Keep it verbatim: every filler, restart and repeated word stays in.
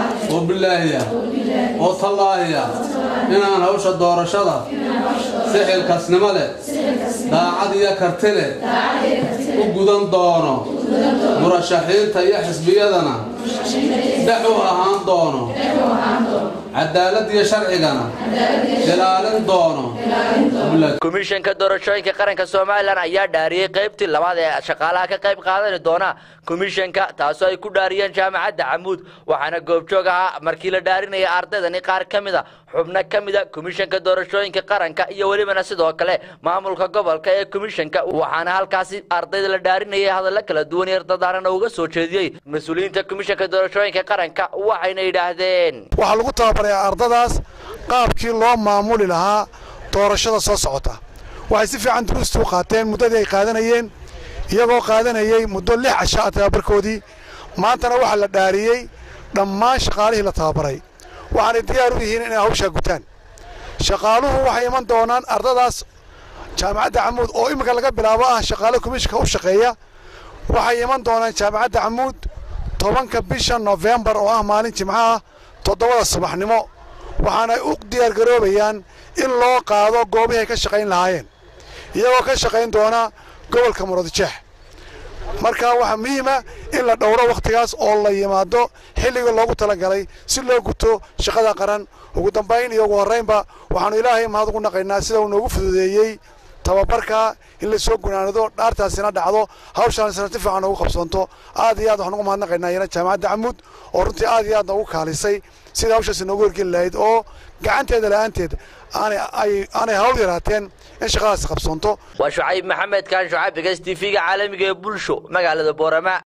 وبالله وطلاه إن أنا هوش الدور الشضر سحر كسنمله دا عادية كرتله وجودن دونه مرشحين تيا حزبيتنا دعوها عن دونه عدالة يا شرعنا جلالن دونه كوميشن كدورشوين كقرن كسومالان ayaa dhaariyay qaybtii labaad ee shaqaalaha ka qayb qaadan doona كوميشنka taasoo ay ku dhaariyeen jaamacadda Camuud waxaana goobjoog ah markii la dhaarinayay ardaydani qaar kamida xubno kamida كوميشنka doorashooyinka qaranka iyo waliba sidoo kale maamulka gobolka ee كوميشنka waxaana halkaasi ardayda la dhaarinayay hadal kala duwan ee ardadana uga soo jeediyay mas'uuliyiinta كوميشنka doorashooyinka qaranka waxayna yiraahdeen waxa lagu tababaray ardadaas qaabkii loo maamuli lahaa doorashada soo socota waxay si fiican duruustu qaateen muddadii ay qaadanayeen iyagoo qaadanayay muddo lix casho ah tababarkoodii maantana waxa la dhaariyay dhammaan shaqaalihii la tababaray waxaan diyaar u yihiin inay hawsha gutaan shaqaaluhu waxay iman doonaan ardadaas jaamacadda Camuud oo imika laga bilaabo ah shaqaale komishinka u shaqeeya waxay iman doonaan jaamacadda Camuud tobanka bisha November oo ah maalin Jimcaha toddobada subaxnimo waxaana u diyaar garoobayaan in loo qaado goobaha ay ka shaqeyn lahaayeen iyagoo ka shaqeyn doona gobolka Muradjeex marka waxa muhiim ah in la dhowro waqtigaas oo la yimaado xilliga loogu talagalay si loo guto shaqada qaran ugu dambeyn iyo ugu horeynba waxaanu Ilaahay mahad ugu naqaynaa sida uu noogu fududeeyay tababarka in la soo gunaanado dhaartaasina dhacdo hawshan si fiican ugu qabsanto aad iyo aad waxaan ugu mahad naqaynaa ina jaamacadda Camuud oo runtii aad iyo aad ugu kaalisay sida hawshaas noogu horgeli lahayd oo gacanteeda la'aanteed aanay aanay hawl yaraateen in shaqadaas qabsanto waa Shucayb Maxamed kan Shucayb T V-ga caalamiga ee bulsho magaalada Boorama.